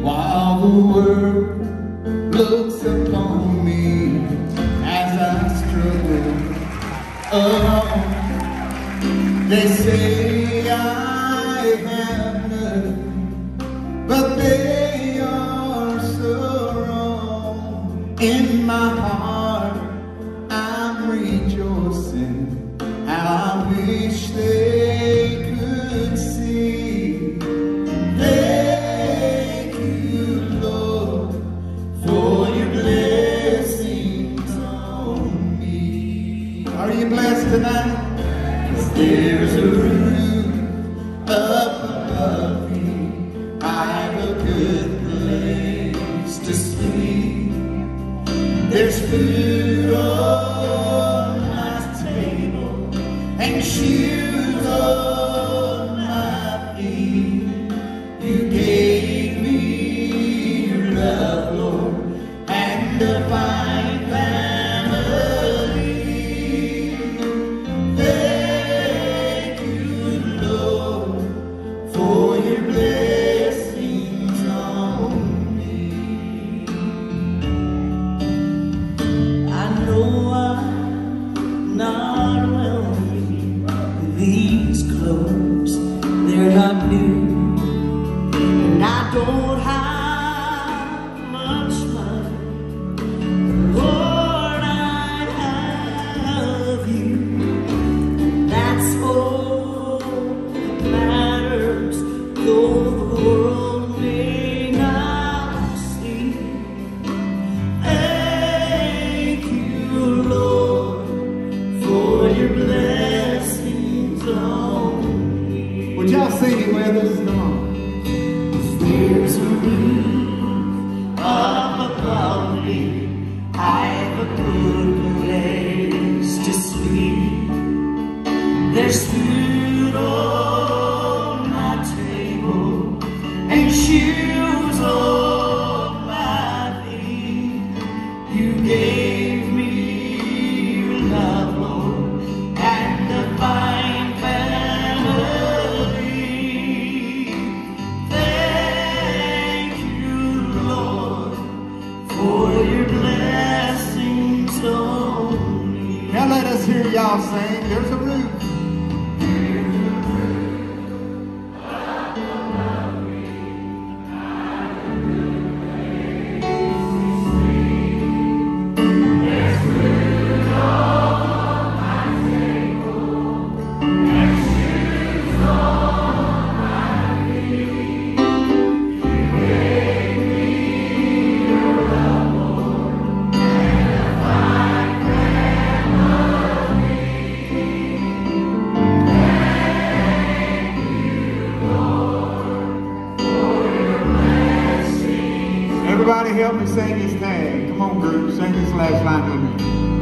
while the world looks upon me as I struggle alone. They say I have nothing, but they are so wrong. In my heart I'm rejoicing, how I wish they could see. Thank you, Lord, for your blessings on me. Are you blessed tonight? 'Cause there's a roof up above me, I've a good place to sleep. There's food on my table and shoes on my feet. You gave me your love, Lord, and a fine family. Thank you, Lord, for your blessings on me. I know I'm not wealthy. These clothes, they're not new, and I don't have much money. Lord, I have you. That's all that matters, though the world may not see. Thank you, Lord, for your blessings on me. Would y'all sing it with us? Come on. 'Cause there's a roof up above me, I've a good place to sleep. There's food on my table and shoes on my feet. You gave me your love, Lord, and a fine family. Thank you, Lord, for your blessings on me. Now let us hear y'all sing. There's a roof. Everybody help me sing this tag. Come on, group, sing this last line with me.